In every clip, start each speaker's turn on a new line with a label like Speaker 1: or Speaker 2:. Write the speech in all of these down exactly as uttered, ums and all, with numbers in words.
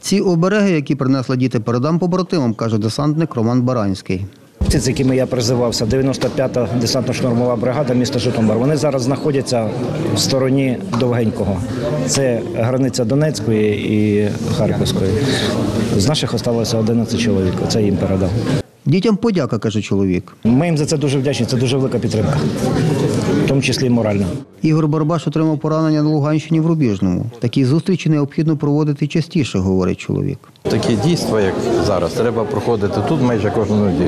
Speaker 1: Ці обереги, які принесли діти, передам побратимам, каже десантник Роман Баранський.
Speaker 2: Ці, з якими я призивався, дев'яносто п'ята десантно-штурмова бригада міста Житомир, вони зараз знаходяться в стороні Довгенького. Це границя Донецької і Харківської. З наших залишилося одинадцять чоловік, це їм передав.
Speaker 1: Дітям подяка, каже чоловік.
Speaker 2: Ми їм за це дуже вдячні, це дуже велика підтримка, в тому числі і моральна.
Speaker 1: Ігор Барбаш отримав поранення на Луганщині в Рубіжному. Такі зустрічі необхідно проводити частіше, говорить чоловік.
Speaker 3: Такі дійства, як зараз, треба проходити тут майже кожну неділю.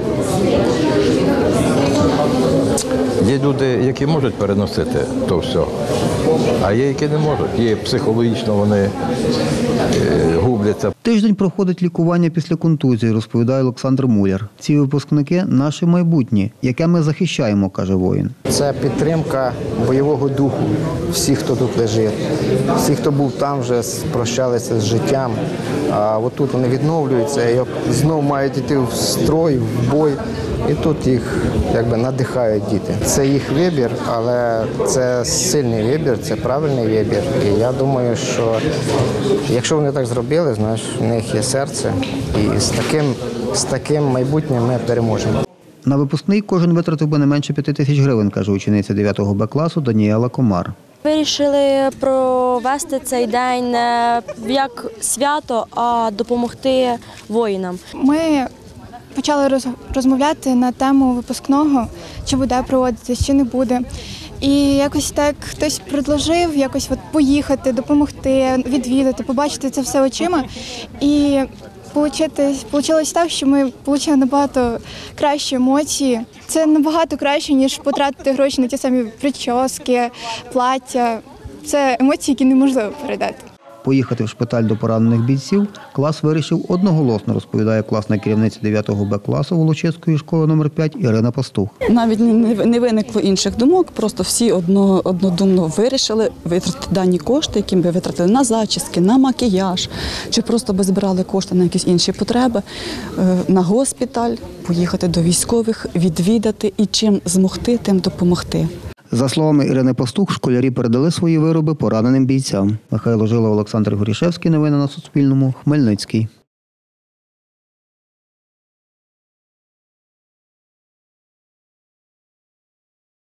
Speaker 3: Є люди, які можуть переносити то все, а є, які не можуть. Є психологічно, вони губляться.
Speaker 1: Тиждень проходить лікування після контузії, розповідає Олександр Муляр. Ці випускники – наше майбутнє, яке ми захищаємо, каже воїн.
Speaker 4: Це підтримка бойового духу всіх, хто тут лежить. Всі, хто був там, вже прощалися з життям. А отут вони відновлюються і знову мають йти в строй, в бой. І тут їх якби надихають діти. Це їх вибір, але це сильний вибір, це правильний вибір. І я думаю, що якщо вони так зробили, знаєш, в них є серце. І з таким, з таким майбутнім ми переможемо.
Speaker 1: На випускний кожен витратив би не менше п'яти тисяч гривень, каже учениця дев'ятого Б класу Даніела Комар.
Speaker 5: Вирішили провести цей день не як свято, а допомогти воїнам.
Speaker 6: Ми почали розмовляти на тему випускного, чи буде проводитись, чи не буде. І якось так хтось предложив якось от поїхати, допомогти, відвідати, побачити це все очима. І вийшло так, що ми отримали набагато кращі емоції. Це набагато краще, ніж потратити гроші на ті самі прически, плаття. Це емоції, які неможливо передати.
Speaker 1: Поїхати в шпиталь до поранених бійців клас вирішив одноголосно, розповідає класна керівниця дев'ятого Б класу Волочиської школи номер п'ять Ірина Пастух.
Speaker 7: Навіть не виникло інших думок, просто всі одно, однодумно вирішили витратити дані кошти, які би витратили на зачіски, на макіяж, чи просто би збирали кошти на якісь інші потреби, на госпіталь, поїхати до військових, відвідати і чим змогти, тим допомогти.
Speaker 1: За словами Ірини Пастух, школярі передали свої вироби пораненим бійцям. Михайло Жила, Олександр Горішевський. Новини на Суспільному. Хмельницький.